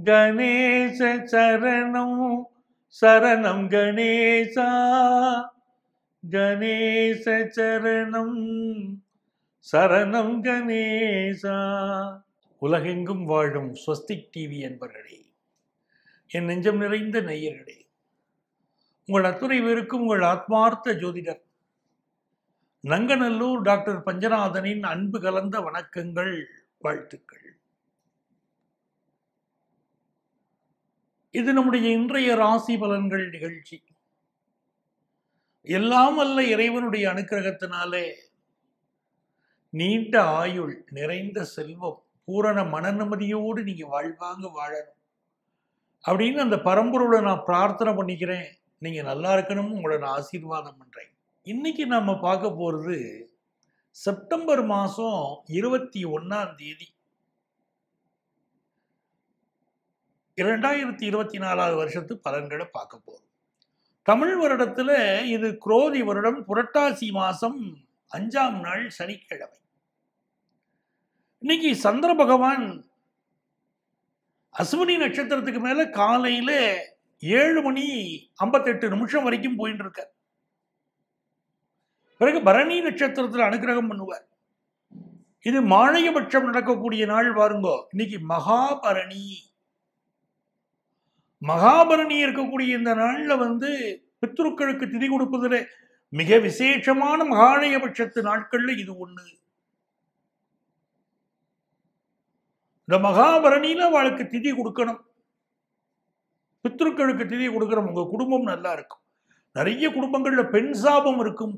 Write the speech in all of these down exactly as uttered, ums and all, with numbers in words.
கணேச சரணம் சரணம் கணேசா கணேச சரணம் சரணம் கணேசா. உலகெங்கும் வாழும் ஸ்வஸ்திக் டிவி என்பர்களே, என் நெஞ்சம் நிறைந்த நேயர்களே, உங்கள் அத்துணை பேருக்கும் உங்கள் ஆத்மார்த்த ஜோதிடர் நங்கநல்லூர் டாக்டர் பஞ்சநாதனின் அன்பு கலந்த வணக்கங்கள், வாழ்த்துக்கள். இது நம்முடைய இன்றைய ராசி பலன்கள் நிகழ்ச்சி. எல்லாம் அல்ல இறைவனுடைய அனுக்கிரகத்தினாலே நீண்ட ஆயுள், நிறைந்த செல்வம், பூரண மன நிம்மதியோடு நீங்க வாழ்வாங்க வாழணும் அப்படின்னு அந்த பரம்பொருளை நான் பிரார்த்தனை பண்ணிக்கிறேன். நீங்க நல்லா இருக்கணும், உங்களை நான் ஆசீர்வாதம் பண்றேன். இன்னைக்கு நாம பார்க்க போறது செப்டம்பர் மாசம் இருபத்தி ஒன்னாம் தேதி இரண்டாயிரத்தி இருபத்தி நாலாவது வருஷத்து பலன்களை பார்க்க போறோம். தமிழ் வருடத்துல இது குரோதி வருடம், புரட்டாசி மாசம் அஞ்சாம் நாள் சனிக்கிழமை. இன்னைக்கு சந்திர பகவான் அஸ்வினி நட்சத்திரத்துக்கு மேல காலையில ஏழு மணி ஐம்பத்தி எட்டு நிமிஷம் வரைக்கும் போயிட்டு இருக்கார். பிறகு பரணி நட்சத்திரத்தில் அனுகிரகம் பண்ணுவார். இது மாழையபட்சம் நடக்கக்கூடிய நாள் பாருங்கோ. இன்னைக்கு மகாபரணி. மகாபரணி இருக்கக்கூடிய இந்த நாள்ல வந்து பித்ருக்களுக்கு திதி கொடுப்பதில் மிக விசேஷமான மகாழையபட்சத்து நாட்கள்ல இது ஒண்ணு. இந்த மகாபரணியில அவளுக்கு திதி கொடுக்கணும், பித்ருக்களுக்கு திதி கொடுக்கணும். உங்க குடும்பம் நல்லா இருக்கும். நிறைய குடும்பங்கள்ல பெண் சாபம் இருக்கும்.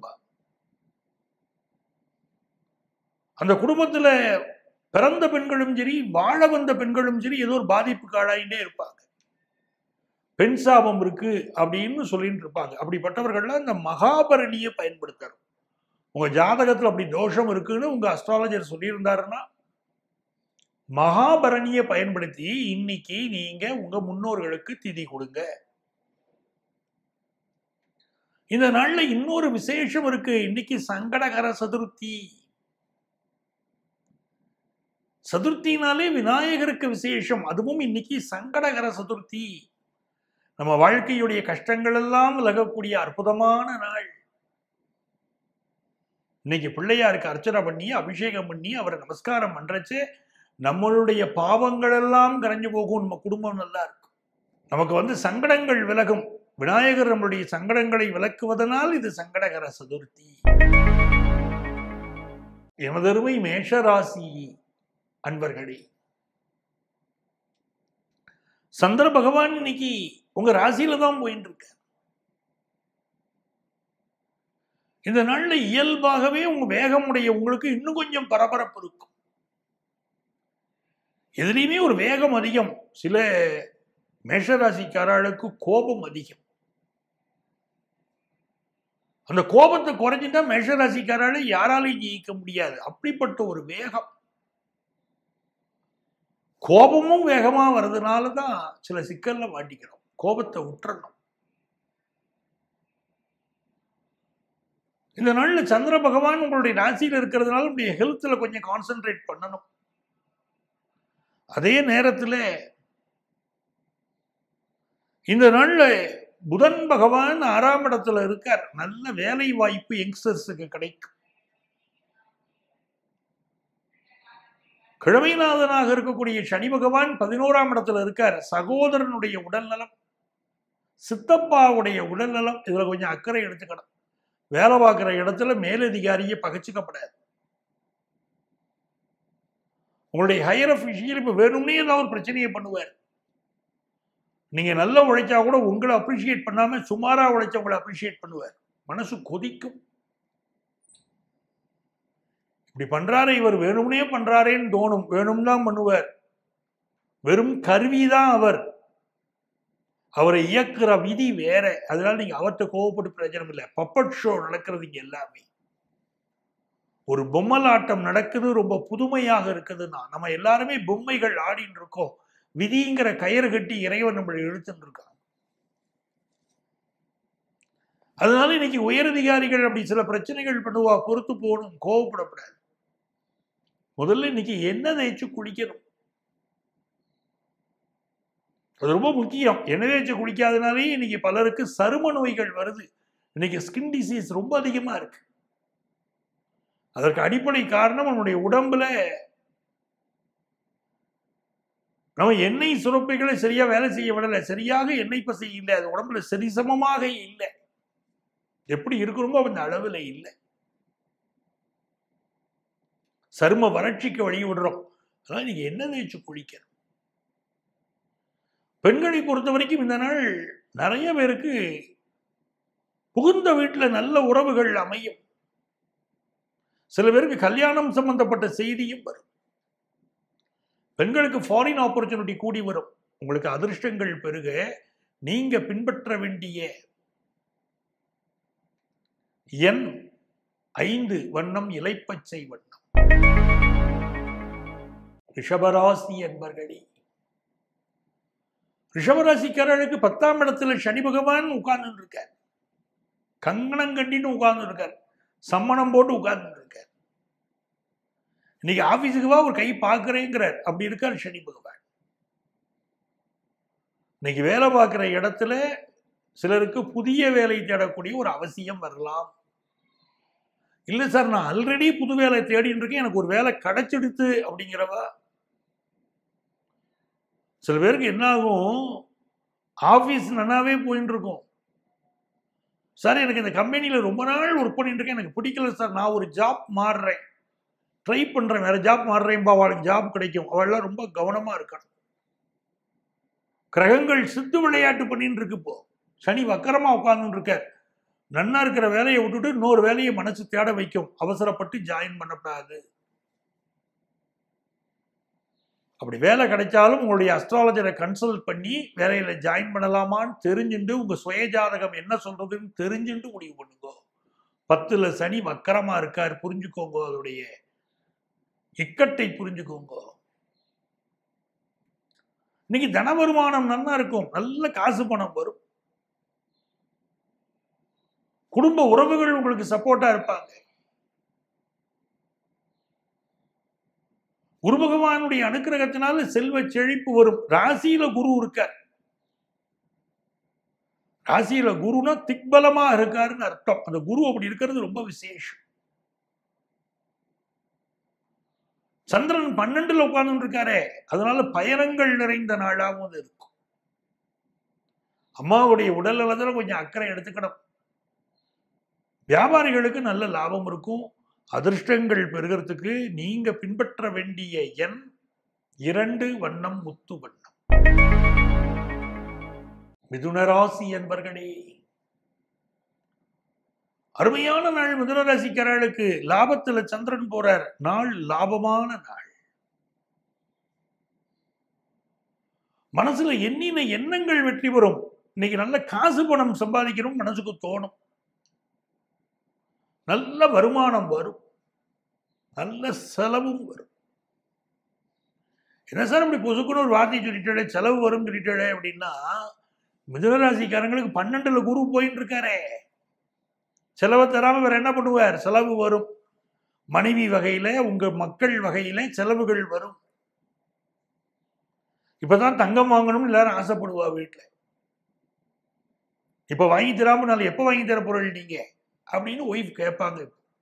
அந்த குடும்பத்துல பிறந்த பெண்களும் சரி, வாழ வந்த பெண்களும் சரி, ஏதோ ஒரு பாதிப்புக்கு ஆளாயிட்டே இருப்பாங்க. பெண் சாபம் இருக்கு அப்படின்னு சொல்லிட்டு இருப்பாங்க. அப்படிப்பட்டவர்கள்லாம் இந்த மகாபரணியை பயன்படுத்தணும். உங்க ஜாதகத்துல அப்படி தோஷம் இருக்குன்னு உங்க அஸ்ட்ராலஜர் சொல்லியிருந்தாருன்னா மகாபரணியை பயன்படுத்தி இன்னைக்கு நீங்க உங்க முன்னோர்களுக்கு திதி கொடுங்க. இந்த நாள்ல இன்னொரு விசேஷம் இருக்கு. இன்னைக்கு சங்கடகர சதுர்த்தி. சதுர்த்தினாலே விநாயகருக்கு விசேஷம். அதுவும் இன்னைக்கு சங்கடகர சதுர்த்தி. நம்ம வாழ்க்கையுடைய கஷ்டங்கள் எல்லாம் விலகக்கூடிய அற்புதமான நாள். இன்னைக்கு பிள்ளையாருக்கு அர்ச்சனை பண்ணி அபிஷேகம் பண்ணி அவரை நமஸ்காரம் பண்றச்சு நம்மளுடைய பாவங்கள் எல்லாம் கரைஞ்சு போகும். நம்ம குடும்பம் நல்லா இருக்கும். நமக்கு வந்து சங்கடங்கள் விலகும். விநாயகர் நம்மளுடைய சங்கடங்களை விலக்குவதனால் இது சங்கடகர சதுர்த்தி. எமதருமை மேஷராசி அன்பர்களே, சந்திர பகவான் இன்னைக்கு உங்க ராசியில தான் போயிட்டு இருக்க. இந்த நாள்ல இயல்பாகவே உங்க வேகமுடைய உங்களுக்கு இன்னும் கொஞ்சம் பரபரப்பு இருக்கும். எதுலையுமே ஒரு வேகம் அதிகம். சில மேஷராசிக்காரர்களுக்கு கோபம் அதிகம். அந்த கோபத்தை குறைஞ்சிட்டா மேஷராசிக்காரால யாராலையும் ஜெயிக்க முடியாது. அப்படிப்பட்ட ஒரு வேகம். கோபமும் வேகமா வர்றதுனால தான் சில சிக்கல்ல மாட்டிக்கிறோம். கோபத்தை விட்டுறணும். இந்த நாள்ல சந்திர பகவான் உங்களுடைய ராசியில் இருக்கிறதுனால உங்களுடைய ஹெல்த்ல கொஞ்சம் கான்சென்ட்ரேட் பண்ணணும். அதே நேரத்தில் இந்த நாள்ல புதன் பகவான் ஆறாம் இடத்துல இருக்கார். நல்ல வேலை வாய்ப்பு யங்ஸ்டர்ஸுக்கு கிடைக்கும். கிழமைநாதனாக இருக்கக்கூடிய சனி பகவான் பதினோராம் இடத்துல இருக்கார். சகோதரனுடைய உடல்நலம், சித்தப்பாவுடைய உடல்நலம், இதுல கொஞ்சம் அக்கறை எடுத்துக்கணும். வேலை பார்க்கிற இடத்துல மேலதிகாரியை பகச்சிக்கப்படாது. உங்களுடைய ஹையர் அஃபிஷியல் இப்ப வேணும்னே ஏதாவது ஒரு பிரச்சனையை பண்ணுவார். நீங்க நல்லா உழைச்சா கூட உங்களை அப்ரிஷியேட் பண்ணாம சுமாரா உழைச்ச உங்களை அப்ரிஷியேட் பண்ணுவார். மனசு கொதிக்கும். இப்படி பண்றாரு இவர், வேணும்னே பண்றாரேன்னு தோணும். வேணும் தான் பண்ணுவார். வெறும் கருவிதான் அவர். அவரை இயக்குற விதி வேற. அதனால நீங்க அவர்கிட்ட கோவப்பட்டு பிரயோஜனம் இல்லை. பப்பட் ஷோ நடக்கிறது இங்க எல்லாமே. ஒரு பொம்மலாட்டம் நடக்குது, ரொம்ப புதுமையாக இருக்குதுன்னா நம்ம எல்லாருமே பொம்மைகள் ஆடின்னு இருக்கோம். விதிங்கிற கயிறு கட்டி இறைவன் நம்மளை இழுத்துட்டு இருக்காங்க. அதனால இன்னைக்கு உயரதிகாரிகள் அப்படி சில பிரச்சனைகள் பண்ணுவா. பொறுத்து போகணும், கோவப்படக்கூடாது. முதல்ல இன்னைக்கு என்ன தேய்ச்சி குளிக்கணும். அது ரொம்ப முக்கியம். எண்ணெய் தேய்ச்சி குளிக்காதனாலே இன்னைக்கு பலருக்கு சரும நோய்கள் வருது. இன்னைக்கு ஸ்கின் டிசீஸ் ரொம்ப அதிகமா இருக்கு. அதற்கு அடிப்படை காரணம் நம்முடைய உடம்புல நம்ம எண்ணெய் சுரப்பிகளை சரியா வேலை செய்ய விடல. சரியாக எண்ணெய் பசை இல்லை. அது உடம்புல சரிசமமாக இல்லை. எப்படி இருக்கிறோமோ அந்த அளவுல இல்லை. சரும வறட்சிக்கு வழி விடுறோம். அதனால நீங்க எண்ணெய் தேய்ச்சி குளிக்கணும். பெண்களை பொறுத்த வரைக்கும் இந்த நாள் நிறைய பேருக்கு புகுந்த வீட்டில் நல்ல உறவுகள் அமையும். சில பேருக்கு கல்யாணம் சம்பந்தப்பட்ட செய்தியும் வரும். பெண்களுக்கு ஃபாரின் ஆப்பர்ச்சுனிட்டி கூடி வரும். உங்களுக்கு அதிர்ஷ்டங்கள் பெருக நீங்க பின்பற்ற வேண்டிய எண் ஐந்து, வண்ணம் இலைப்பச்சை வண்ணம். ரிஷபராசி என்பர்களே, ரிஷபராசிக்காரர்களுக்கு பத்தாம் இடத்துல சனி பகவான் உட்கார்ந்து இருக்கார். கங்கணம் கட்டின்னு உட்கார்ந்து இருக்கார். சம்மணம் போட்டு உட்கார்ந்து இருக்கார். இன்னைக்கு ஆபீஸுக்கு வா ஒரு கை பார்க்கிறேங்கிறார். அப்படி இருக்கார் சனி பகவான். இன்னைக்கு வேலை பார்க்கிற இடத்துல சிலருக்கு புதிய வேலை தேடக்கூடிய ஒரு அவசியம் வரலாம். இல்லை சார், நான் ஆல்ரெடி புது வேலை தேடின்னு இருக்கேன், எனக்கு ஒரு வேலை கிடைச்சிடுத்து அப்படிங்கிறவா. சில பேருக்கு என்ன ஆகும், ஆபீஸ் நன்னாவே போயின்னு இருக்கும். சார் எனக்கு இந்த கம்பெனியில ரொம்ப நாள் ஒர்க் பண்ணிட்டு இருக்கேன், எனக்கு பிடிக்கல சார், நான் ஒரு ஜாப் மாறுறேன், ட்ரை பண்றேன், வேற ஜாப் மாறுறேன், அவளுக்கு ஜாப் கிடைக்கும். அவள்லாம் ரொம்ப கவனமா இருக்கணும். கிரகங்கள் சித்து விளையாட்டு பண்ணிட்டு இருக்கு. இப்போ சனி வக்கரமா உட்கார்ந்து இருக்க. நன்னா இருக்கிற வேலையை விட்டுட்டு இன்னொரு வேலையை மனசு தேட வைக்கும். அவசரப்பட்டு ஜாயின் பண்ணக்கூடாது. அப்படி வேலை கிடைச்சாலும் உங்களுடைய அஸ்ட்ராலஜரை கன்சல்ட் பண்ணி வேலையில ஜாயின் பண்ணலாமான்னு தெரிஞ்சுட்டு உங்க சுயஜாதகம் என்ன சொல்றதுன்னு தெரிஞ்சுட்டு முடிவு பண்ணுங்க. பத்துல சனி வக்கரமா இருக்கார், புரிஞ்சுக்கோங்க. அதோடைய இக்கட்டை புரிஞ்சுக்கோங்க. இன்னைக்கு தன வருமானம் நல்லா இருக்கும். நல்ல காசு பணம் வரும். குடும்ப உறவுகள் உங்களுக்கு சப்போர்ட்டா இருப்பாங்க. குரு பகவானுடைய அனுக்கிரகத்தினால செல்வ செழிப்பு வரும். ராசியில குரு இருக்கார். ராசியில குருனா திக்பலமா இருக்காருன்னு அர்த்தம். அந்த குரு அப்படி இருக்கிறது ரொம்ப விசேஷம். சந்திரன் பன்னெண்டுல உட்கார்ந்து இருக்காரே, அதனால பயணங்கள் நிறைந்த நாளாகவும் அது இருக்கும். அம்மாவுடைய உடல் நலத்துல கொஞ்சம் அக்கறை எடுத்துக்கணும். வியாபாரிகளுக்கு நல்ல லாபம் இருக்கும். அதிர்ஷ்டங்கள் பெறுகிறதுக்கு நீங்க பின்பற்ற வேண்டிய எண் இரண்டு, வண்ணம் முத்து வண்ணம். மிதுனராசி என்பர்களே, அருமையான நாள். மிதுனராசிக்காரர்களுக்கு லாபத்துல சந்திரன் போறார். நாள் லாபமான நாள். மனசுல எண்ணின எண்ணங்கள் வெற்றி பெறும். இன்னைக்கு நல்ல காசு பணம் சம்பாதிக்கணும் மனசுக்கு தோணும். நல்ல வருமானம் வரும். நல்ல செலவும் வரும். என்ன சார் இப்படி பொசுக்குன்னு ஒரு வார்த்தை சொல்லிட்டாலே, செலவு வரும் சொல்லிட்டாலே அப்படின்னா, மிதுனராசிக்காரங்களுக்கு பன்னெண்டுல குரு போயிட்டு இருக்காரே, செலவை தராம வேற என்ன பண்ணுவார்? செலவு வரும். மனைவி வகையில, உங்க மக்கள் வகையில செலவுகள் வரும். இப்பதான் தங்கம் வாங்கணும்னு எல்லாரும் ஆசைப்படுவா வீட்டுல. இப்ப வாங்கி தராம நான் எப்ப வாங்கி தர பொருள் நீங்க அப்படின்னு ஒய்ஃப் கேட்பாங்க.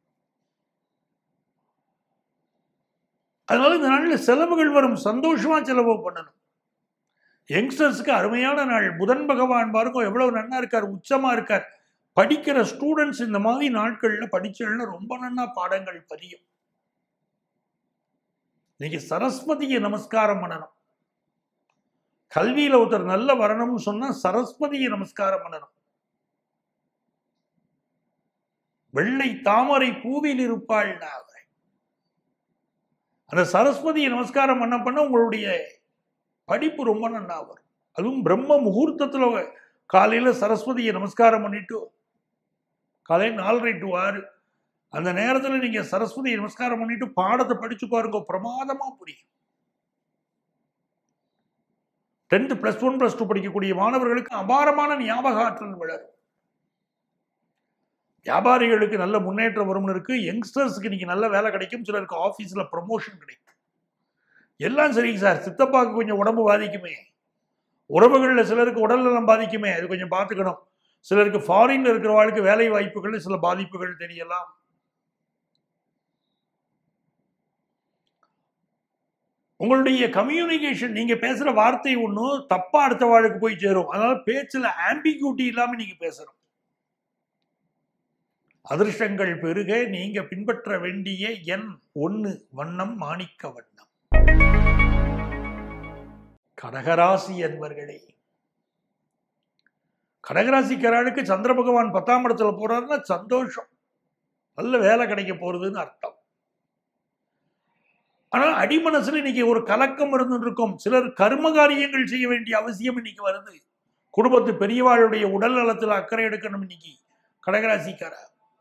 அதனால இந்த நாள்ல செலவுகள் வரும். சந்தோஷமா செலவு பண்ணணும். யங்ஸ்டர்ஸ்க்கு அருமையான நாள். புதன் பகவான் பாருங்க எவ்வளவு நன்னா இருக்கார், உச்சமா இருக்கார். படிக்கிற ஸ்டூடெண்ட்ஸ் இந்த மாதிரி நாட்கள்ல படிச்சேன்னா ரொம்ப நன்னா பாடங்கள் பதியும். நீங்க சரஸ்வதியை நமஸ்காரம் பண்ணணும். கல்வியில ஒருத்தர் நல்ல வரணும்னு சொன்னா சரஸ்வதியை நமஸ்காரம் பண்ணணும். வெள்ளை தாமரை பூவில் இருப்பாள். அந்த சரஸ்வதியை நமஸ்காரம் பண்ண பண்ண உங்களுடைய படிப்பு ரொம்ப நன்னா வரும். அதுவும் பிரம்ம முகூர்த்தத்துல காலையில சரஸ்வதியை நமஸ்காரம் பண்ணிட்டு காலையில் நாலரை டு ஆறு அந்த நேரத்துல நீங்க சரஸ்வதியை நமஸ்காரம் பண்ணிட்டு பாடத்தை படிச்சு பாருங்க, பிரமாதமா புரியும். Tenth plus one plus two படிக்கக்கூடிய மாணவர்களுக்கு அபாரமான ஞாபக ஆற்றல் வளரும். வியாபாரிகளுக்கு நல்ல முன்னேற்றம் வரும்னு இருக்கு. யங்ஸ்டர்ஸ்க்கு இன்னைக்கு நல்ல வேலை கிடைக்கும். சிலருக்கு ஆபீஸ்ல ப்ரமோஷன் கிடைக்கும். எல்லாம் சரிங்க சார், சித்தப்பாவுக்கு கொஞ்சம் உடம்பு பாதிக்குமே, உறவுகளில் சிலருக்கு உடல் நலம் பாதிக்குமே, அது கொஞ்சம் பார்த்துக்கணும். சிலருக்கு ஃபாரின்ல இருக்கிறவர்களுக்கு வேலை வாய்ப்புகள் சில பாதிப்புகள் தெரியலாம். உங்களுடைய கம்யூனிகேஷன், நீங்க பேசுற வார்த்தை ஒன்றும் தப்பா அடுத்த வாழ்க்கை போய் சேரும். அதனால பேச்சுல ஆம்பிகியூட்டி இல்லாம நீங்க பேசணும். அதிர்ஷ்டங்கள் பெருக நீங்க பின்பற்ற வேண்டிய எண் ஒன்னு, வண்ணம் மாணிக்க வண்ணம். கடகராசி என்பர்களே, கடகராசிக்காரர்களுக்கு சந்திர பகவான் பத்தாம் இடத்துல போறாருன்னா சந்தோஷம், நல்ல வேலை கிடைக்க போறதுன்னு அர்த்தம். ஆனால் அடிமனசுல இன்னைக்கு ஒரு கலக்கம் இருந்து இருக்கும். சிலர் கர்ம காரியங்கள் செய்ய வேண்டிய அவசியம் இன்னைக்கு வருது. குடும்பத்து பெரியவாளுடைய உடல் நலத்தில் அக்கறை எடுக்கணும். இன்னைக்கு கடகராசிக்கார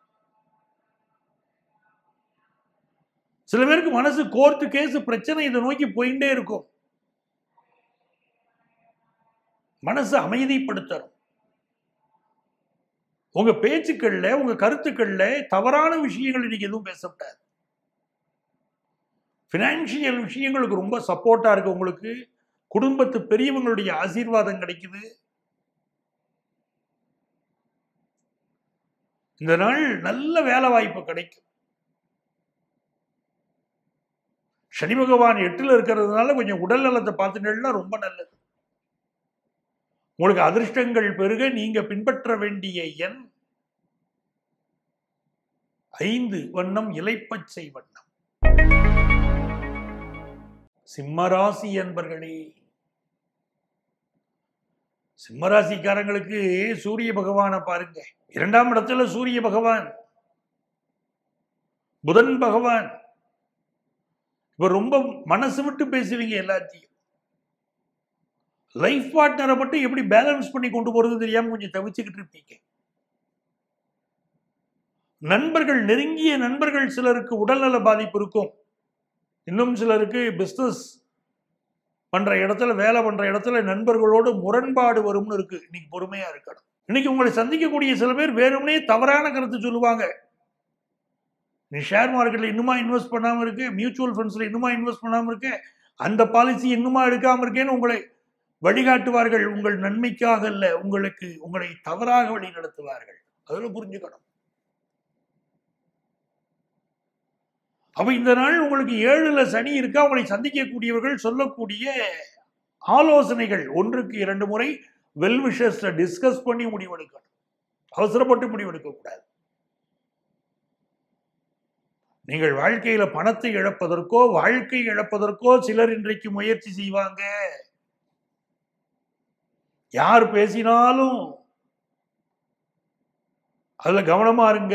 சில பேருக்கு மனசு கோர்ட்டு கேஸ் பிரச்சனை இதை நோக்கி போயிட்டே இருக்கும். மனசு அமைதிப்படுத்தணும். உங்க பேச்சுக்கள்ல, உங்க கருத்துக்கள்ல தவறான விஷயங்கள் இன்னைக்கு எதுவும் பேசப்படாது. பினான்சியல் விஷயங்களுக்கு ரொம்ப சப்போர்ட்டா இருக்கு. உங்களுக்கு குடும்பத்து பெரியவங்களுடைய ஆசீர்வாதம் கிடைக்குது. இந்த நாள் நல்ல வேலை வாய்ப்பு கிடைக்கும். சனி பகவான் எட்டுல இருக்கிறதுனால கொஞ்சம் உடல் நலத்தை பார்த்துட்டா ரொம்ப நல்லது. உங்களுக்கு அதிர்ஷ்டங்கள் பெருக நீங்க பின்பற்ற வேண்டிய எண் ஐந்து, வண்ணம் இலைப்பச்சை வண்ணம். சிம்மராசி என்பர்களே, சிம்மராசிக்காரங்களுக்கு சூரிய பகவானை பாருங்க. இரண்டாம் இடத்துல சூரிய பகவான், புதன் பகவான். இப்ப ரொம்ப மனசு விட்டு பேசுவீங்க எல்லாத்தையும். லைஃப் பார்ட்னரை மட்டும் எப்படி பேலன்ஸ் பண்ணி கொண்டு போறது தெரியாம கொஞ்சம் தவிச்சுக்கிட்டு இருப்பீங்க. நண்பர்கள், நெருங்கிய நண்பர்கள் சிலருக்கு உடல்நல பாதிப்பு இருக்கும். இன்னும் சிலருக்கு பிசினஸ் பண்ற இடத்துல, வேலை பண்ற இடத்துல நண்பர்களோடு முரண்பாடு வரும்னு இருக்கு. இன்னைக்கு பொறுமையா இருக்கணும். இன்னைக்கு உங்களை சந்திக்கக்கூடிய சில பேர் வேணும்னே தவறான கருத்து சொல்லுவாங்க. நீ ஷேர் மார்க்கெட்ல இன்னுமா இன்வெஸ்ட் பண்ணாம இருக்கு, மியூச்சுவல் ஃபண்ட்ஸ்ல இன்னுமா இன்வெஸ்ட் பண்ணாம இருக்கு, அந்த பாலிசி இன்னுமா எடுக்காம இருக்கேன்னு உங்களை வழிகாட்டுவார்கள். உங்கள் நன்மைக்காக அல்ல, உங்களுக்கு உங்களை தவறாக வழி நடத்துவார்கள். அதில் புரிஞ்சுக்கணும். அப்ப இந்த நாள் உங்களுக்கு ஏழுல சனி இருக்கா. உங்களை சந்திக்கக்கூடியவர்கள் சொல்லக்கூடிய ஆலோசனைகள் ஒன்றுக்கு இரண்டு முறை வெல்விஷர்ஸ்ல டிஸ்கஸ் பண்ணி முடிவெடுக்கணும். அவசரப்பட்டு முடிவெடுக்க கூடாது. நீங்கள் வாழ்க்கையில பணத்தை இழப்பதற்கோ வாழ்க்கை இழப்பதற்கோ சிலர் இன்றைக்கு முயற்சி செய்வாங்க. யார் பேசினாலும் அதுல கவனமா இருங்க.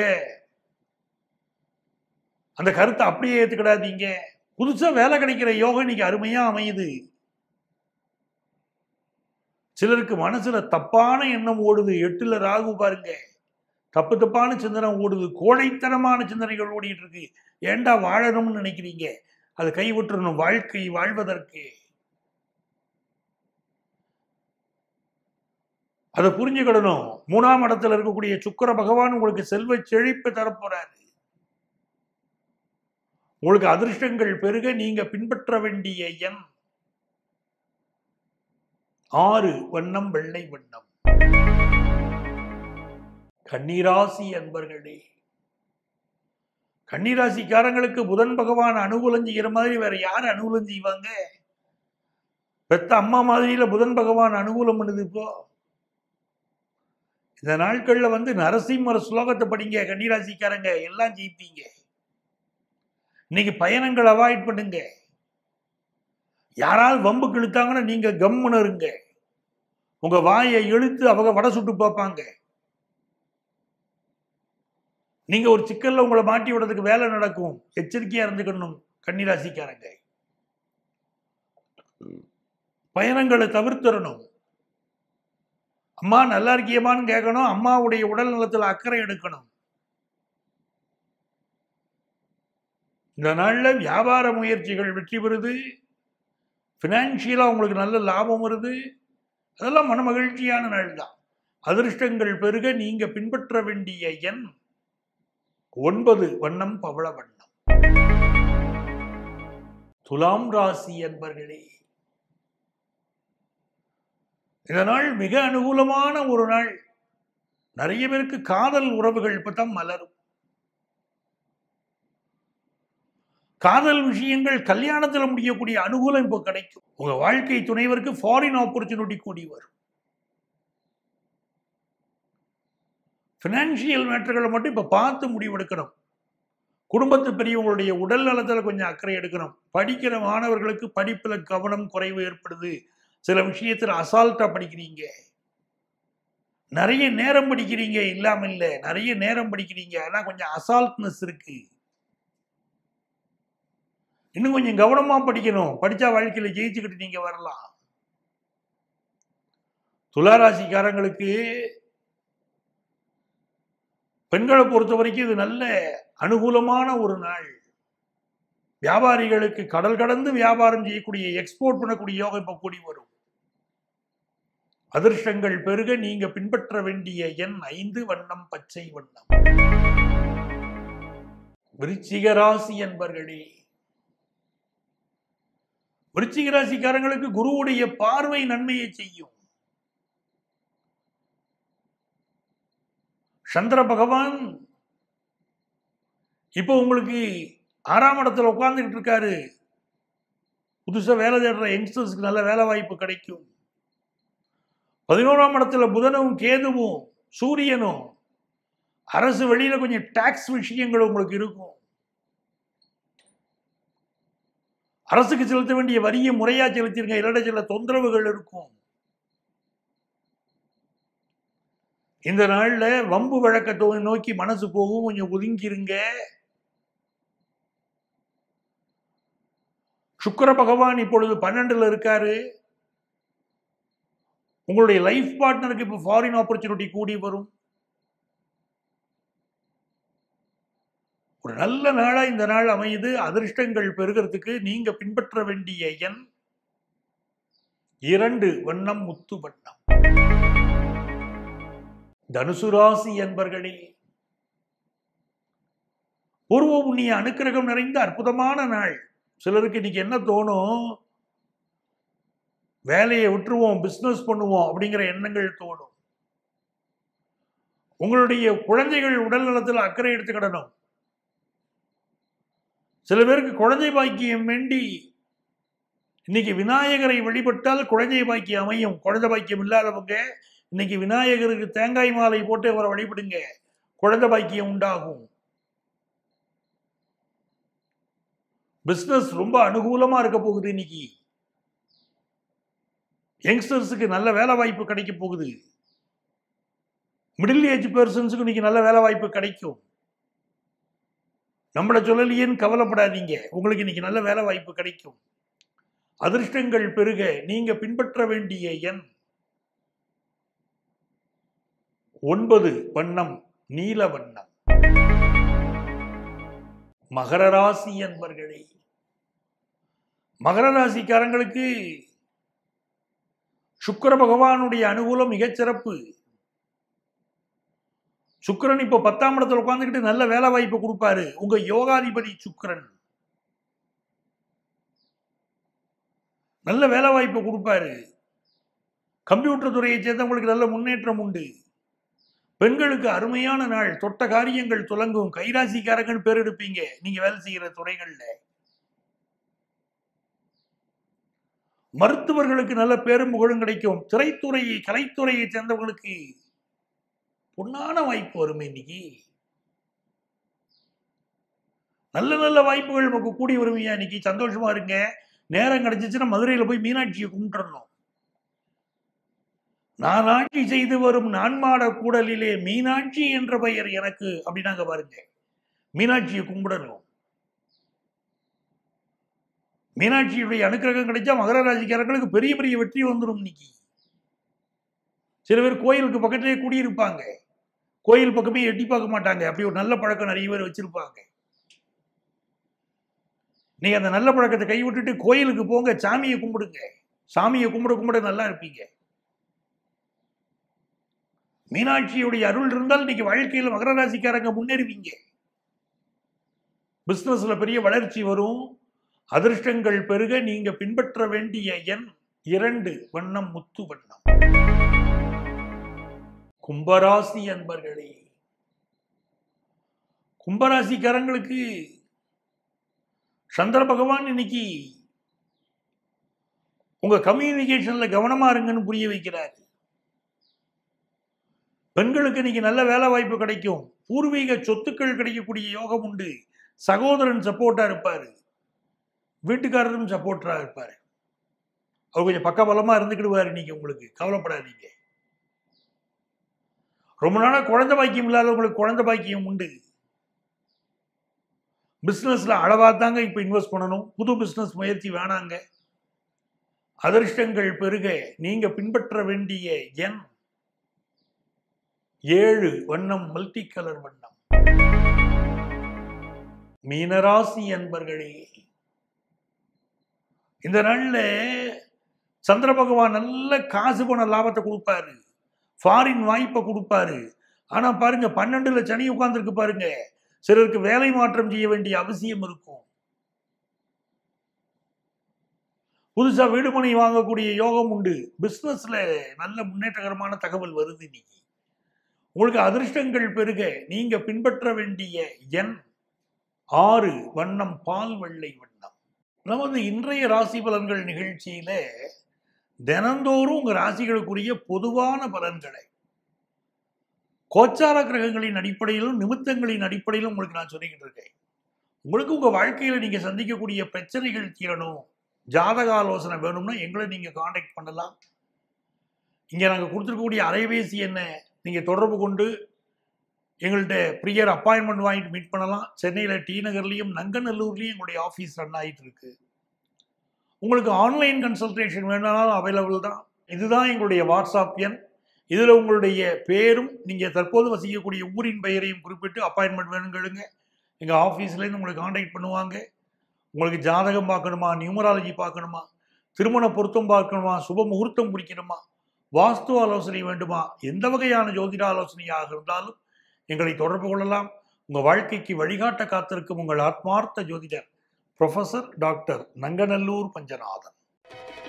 அந்த கருத்தை அப்படியே ஏத்துக்கிடாதீங்க. புதுசா வேலை கிடைக்கிற யோகம் இன்னைக்கு அருமையா அமையுது. சிலருக்கு மனசுல தப்பான எண்ணம் ஓடுது. எட்டுல ராகு பாருங்க, தப்பு தப்பான சிந்தனை ஓடுது. கோழைத்தனமான சிந்தனைகள் ஓடிட்டு இருக்கு. ஏண்டா வாழணும்னு நினைக்கிறீங்க, அதை கைவிட்டுறணும். வாழ்க்கை வாழ்வதற்கு அதை புரிஞ்சுக்கிடணும். மூணாம் இடத்துல இருக்கக்கூடிய சுக்கிர பகவான் உங்களுக்கு செல்வ செழிப்பு தரப்போறாரு. உங்களுக்கு அதிர்ஷ்டங்கள் பெருக நீங்க பின்பற்ற வேண்டிய எண் ஆறு, வண்ணம் வெள்ளை வண்ணம். கன்னிராசி அன்பர்களே, கன்னிராசிக்காரங்களுக்கு புதன் பகவான் அனுகூலம் செய்கிற மாதிரி வேற யார் அனுகூலம் செய்வாங்க? பெத்த அம்மா மாதிரியில புதன் பகவான் அனுகூலம் பண்ணுது. இப்போ இந்த நாட்கள்ல வந்து நரசிம்மர் ஸ்லோகத்தை படிங்க. கன்னிராசிக்காரங்க எல்லாம் ஜெயிப்பீங்க. இன்னைக்கு பயணங்கள் அவாய்ட் பண்ணுங்க. யாராவது வம்புக்கு இழுத்தாங்கன்னா நீங்க கம்முன்னு இருங்க. உங்க வாயை இழுத்து அவங்க வடை சுட்டு பார்ப்பாங்க. நீங்க ஒரு சிக்கல்ல உங்களை மாட்டி விடுறதுக்கு வேலை நடக்கும். எச்சரிக்கையா இருந்துக்கணும் கன்னிராசிக்காரங்க. பயணங்களை தவிர்த்திடணும். அம்மா நல்லா இருக்கியமான்னு கேட்கணும். அம்மாவுடைய உடல் நலத்தில் அக்கறை எடுக்கணும். இந்த நாள்ல வியாபார முயற்சிகள் வெற்றி பெறுது. பினான்சியலா உங்களுக்கு நல்ல லாபம் வருது. அதெல்லாம் மன மகிழ்ச்சியான நாள் தான். அதிர்ஷ்டங்கள் பெருக நீங்க பின்பற்ற வேண்டிய எண் ஒன்பது, வண்ணம் பவள வண்ணம். துலாம் ராசி என்பர்களே, இந்த நாள் மிக அனுகூலமான ஒரு நாள். நிறைய பேருக்கு காதல் உறவுகள் இப்பதான் மலரும். காதல் விஷயங்கள் கல்யாணத்தில் முடியக்கூடிய அனுகூலம் இப்போ கிடைக்கும். உங்க வாழ்க்கை துணைவருக்கு ஃபாரின் ஆப்பர்ச்சுனிட்டி கூடி வரும். பினான்சியல் மேட்டர்களை மட்டும் இப்ப பார்த்து முடிவெடுக்கணும். குடும்பத்து பெரியவங்களுடைய உடல் நலத்துல கொஞ்சம் அக்கறை எடுக்கணும். படிக்கிற மாணவர்களுக்கு படிப்புல கவனம் குறைவு ஏற்படுது. சில விஷயத்துல அசால்ட்டா படிக்கிறீங்க, நிறைய நேரம் படிக்கிறீங்க, இல்லாம இல்ல நிறைய நேரம் படிக்கிறீங்க, ஆனா கொஞ்சம் அசால்ட்னஸ் இருக்கு. இன்னும் கொஞ்சம் கவனமா படிக்கணும். படிச்சா வாழ்க்கையில ஜெயிச்சுக்கிட்டு நீங்க வரலாம். துளாராசிக்காரங்களுக்கு பெண்களை பொறுத்த வரைக்கும் இது நல்ல அனுகூலமான ஒரு நாள். வியாபாரிகளுக்கு கடல் கடந்து வியாபாரம் செய்யக்கூடிய, எக்ஸ்போர்ட் பண்ணக்கூடிய யோகம் இப்ப கூடி வரும். அதிர்ஷ்டங்கள் பெருக நீங்க பின்பற்ற வேண்டிய எண் ஐந்து, வண்ணம் பச்சை வண்ணம். விருச்சிக ராசி என்பர்களே, விருச்சிக ராசிக்காரங்களுக்கு குருவுடைய பார்வை நன்மையை செய்யும். சந்திர பகவான் இப்போ உங்களுக்கு ஆறாம் இடத்துல உட்கார்ந்துட்டு இருக்காரு. புதுசா வேலை தேடுற யங்ஸ்டர்ஸ்க்கு நல்ல வேலை வாய்ப்பு கிடைக்கும். பதினோராம் இடத்துல புதனும் கேதுவும் சூரியனும், அரசு வெளியில கொஞ்சம் டாக்ஸ் விஷயங்கள் உங்களுக்கு இருக்கும். அரசுக்கு செலுத்த வேண்டிய வரியை முறையா செலுத்திருங்க, இல்லைன்னா சில தொந்தரவுகள் இருக்கும். இந்த நாள்ல வம்பு வழக்கத்தை நோக்கி மனசு போகும், கொஞ்சம் ஒதுங்கிருங்க. சுக்கிர பகவான் இப்பொழுது பன்னெண்டுல இருக்காரு. உங்களுடைய லைஃப் பார்ட்னருக்கு இப்ப ஃபாரின் ஆப்பர்ச்சுனிட்டி கூடி வரும். ஒரு நல்ல நாளா இந்த நாள் அமையுது. அதிர்ஷ்டங்கள் பெறுகிறதுக்கு நீங்க பின்பற்ற வேண்டிய எண் இரண்டு, வண்ணம் முத்து வண்ணம். தனுசு ராசி என்பர்களே, பூர்வ புண்ணிய அனுக்கிரகம் நிறைந்த அற்புதமான நாள். சிலருக்கு இன்னைக்கு என்ன தோணும், வேலையை விட்டுருவோம், பிசினஸ் பண்ணுவோம் அப்படிங்கிற எண்ணங்கள் தோணும். உங்களுடைய குழந்தைகள் உடல் நலத்தில் அக்கறை எடுத்துக்கிடணும். சில பேருக்கு குழந்தை பாக்கியம் வேண்டி இன்னைக்கு விநாயகரை வழிபட்டால் குழந்தை பாக்கியம் அமையும். குழந்தை பாக்கியம் இல்லாதவங்க இன்னைக்கு விநாயகருக்கு தேங்காய் மாலை போட்டு அவரை வழிபடுங்க, குழந்தை பாக்கியம் உண்டாகும். பிசினஸ் ரொம்ப அனுகூலமா இருக்க போகுது. இன்னைக்கு யங்ஸ்டர்ஸுக்கு நல்ல வேலை வாய்ப்பு கிடைக்க போகுது. மிடில் ஏஜ் பர்சன்ஸுக்கு இன்னைக்கு நல்ல வேலை வாய்ப்பு கிடைக்கும். நம்மள சொல்லலையேன்னு கவலைப்படாதீங்க, உங்களுக்கு இன்னைக்கு நல்ல வேலை வாய்ப்பு கிடைக்கும். அதிர்ஷ்டங்கள் பெருக நீங்க பின்பற்ற வேண்டிய எண் ஒன்பது, வண்ணம் நீல வண்ணம். மகர ராசி என்பர்களே, மகர ராசிக்காரங்களுக்கு சுக்கிர பகவானுடைய அனுகூலம் மிகச்சிறப்பு. சுக்கிரன் இப்ப பத்தாம் இடத்துல உட்கார்ந்துக்கிட்டு நல்ல வேலை வாய்ப்பு கொடுப்பாரு. உங்க யோகாதிபதி சுக்கிரன் நல்ல வேலை வாய்ப்பு கொடுப்பாரு. கம்ப்யூட்டர் துறையை சேர்ந்தவங்களுக்கு நல்ல முன்னேற்றம் உண்டு. பெண்களுக்கு அருமையான நாள். தொட்ட காரியங்கள் துலங்கும். கைராசிக்காரங்கன்னு பேர் எடுப்பீங்க நீங்க வேலை செய்கிற துறைகள்ல. மருத்துவர்களுக்கு நல்ல பேரும் புகழும் கிடைக்கும். திரைத்துறையை கலைத்துறையை சேர்ந்தவர்களுக்கு பொன்னான வாய்ப்பு வரும். இன்னைக்கு நல்ல நல்ல வாய்ப்புகள் நமக்கு கூடி வருவீங்க. இன்னைக்கு சந்தோஷமா இருங்க. நேரம் கிடைச்சிச்சுன்னா மதுரையில போய் மீனாட்சியை கும்பிட்டுறணும். நான் ஆட்சி செய்து வரும் நான்மாட கூடலிலே மீனாட்சி என்ற பெயர் எனக்கு அப்படின்னாங்க பாருங்க. மீனாட்சியை கும்பிடணும். மீனாட்சியுடைய அனுக்கிரகம் கிடைச்சா மகர ராசிக்காரர்களுக்கு பெரிய பெரிய வெற்றி வந்துடும். இன்னைக்கு சில பேர் கோயிலுக்கு பக்கத்திலே குடியிருப்பாங்க. கோயில் பக்கமே எட்டி பார்க்க மாட்டாங்க. அப்படி ஒரு நல்ல பழக்கம் நிறைய பேர் வச்சிருப்பாங்க. நீங்க அந்த நல்ல பழக்கத்தை கை விட்டுட்டு கோயிலுக்கு போங்க, சாமியை கும்பிடுங்க. சாமியை கும்பிட கும்பிட நல்லா இருப்பீங்க. மீனாட்சியுடைய அருள் இருந்தால் இன்னைக்கு வாழ்க்கையில் மகர ராசிக்காரங்க முன்னேறுவீங்க. பிசினஸ்ல பெரிய வளர்ச்சி வரும். அதிர்ஷ்டங்கள் பெருக நீங்க பின்பற்ற வேண்டிய எண் இரண்டு வண்ணம் முத்து வண்ணம். கும்பராசி அன்பர்களே, கும்பராசிக்காரங்களுக்கு சந்திர பகவான் இன்னைக்கு உங்க கம்யூனிகேஷன்ல கவனமா இருங்கன்னு புரிய வைக்கிறார். பெண்களுக்கு இன்னைக்கு நல்ல வேலை வாய்ப்பு கிடைக்கும். பூர்வீக சொத்துக்கள் கிடைக்கக்கூடிய யோகம் உண்டு. சகோதரன் சப்போர்ட்டா இருப்பாரு, வீட்டுக்காரரும் சப்போர்ட்டா இருப்பாரு. அவர் கொஞ்சம் பக்கபலமா இருந்துக்கிடுவாரு. இன்னைக்கு உங்களுக்கு கவலைப்படாதீங்க. ரொம்ப நாளா குழந்தை பாக்கியம் இல்லாதவங்களுக்கு குழந்தை பாக்கியம் உண்டு. பிசினஸ்ல அளவா தாங்க இப்ப இன்வெஸ்ட் பண்ணணும். புது பிசினஸ் முயற்சி வேணாங்க. அதிர்ஷ்டங்கள் பெருக. நீங்க பின்பற்ற வேண்டிய எண் ஏழு வண்ணம் மல்டி கலர் வண்ணம். மீனராசி அன்பர்களே, இந்த நாள்ல சந்திர பகவான் நல்ல காசு பண லாபத்தை கொடுப்பாரு, ஃபாரின் வாய்ப்பை கொடுப்பாரு. ஆனா பாருங்க, பன்னெண்டுல சனி உட்கார்ந்துருக்கு பாருங்க. சிலருக்கு வேலை மாற்றம் செய்ய வேண்டிய அவசியம் இருக்கும். புதுசா வீடு மனை வாங்கக்கூடிய யோகம் உண்டு. பிசினஸ்ல நல்ல முன்னேற்றகரமான தகவல் வருது. இன்னைக்கு உங்களுக்கு அதிர்ஷ்டங்கள் பெருக. நீங்க பின்பற்ற வேண்டிய எண் ஆறு வண்ணம் பால் வெள்ளை வண்ணம். நமது இன்றைய ராசி பலன்கள் நிகழ்ச்சியில தினந்தோறும் உங்க ராசிகளுக்குரிய பொதுவான பலன்களை கோச்சார கிரகங்களின் அடிப்படையிலும் நிமித்தங்களின் அடிப்படையிலும் உங்களுக்கு நான் சொல்லிக்கிட்டு இருக்கேன். உங்களுக்கு உங்க வாழ்க்கையில நீங்க சந்திக்கக்கூடிய பிரச்சனைகள் தீரணும், ஜாதக ஆலோசனை வேணும்னா எங்களை நீங்க கான்டாக்ட் பண்ணலாம். இங்க நாங்க கொடுத்துருக்கக்கூடிய அலைபேசி என்ன நீங்க தொடர்பு கொண்டு எங்கள்கிட்ட ப்ரியர் அப்பாயின்மெண்ட் வாங்கிட்டு மீட் பண்ணலாம். சென்னையில் டி நகர்லையும் நங்கநல்லூர்லையும் எங்களுடைய ஆஃபீஸ் ரன் ஆகிட்டு இருக்கு. உங்களுக்கு ஆன்லைன் கன்சல்டேஷன் வேணும்னாலும் அவைலபிள் தான். இதுதான் எங்களுடைய வாட்ஸ்அப் எண். இதில் உங்களுடைய பேரும் நீங்கள் தற்போது வசிக்கக்கூடிய ஊரின் பெயரையும் குறிப்பிட்டு அப்பாயின்மெண்ட் வேணுங்களுங்க. எங்கள் ஆஃபீஸ்லேருந்து உங்களுக்கு கான்டாக்ட் பண்ணுவாங்க. உங்களுக்கு ஜாதகம் பார்க்கணுமா, நியூமராலஜி பார்க்கணுமா, திருமண பொருத்தம் பார்க்கணுமா, சுப முகூர்த்தம் குறிக்கணுமா, வாஸ்து ஆலோசனை வேண்டுமா, எந்த வகையான ஜோதிட ஆலோசனையாக இருந்தாலும் எங்களை தொடர்பு கொள்ளலாம். உங்கள் வாழ்க்கைக்கு வழிகாட்ட காத்திருக்கும் உங்கள் ஆத்மார்த்த ஜோதிடர் ப்ரொஃபசர் டாக்டர் நங்கநல்லூர் பஞ்சநாதன்.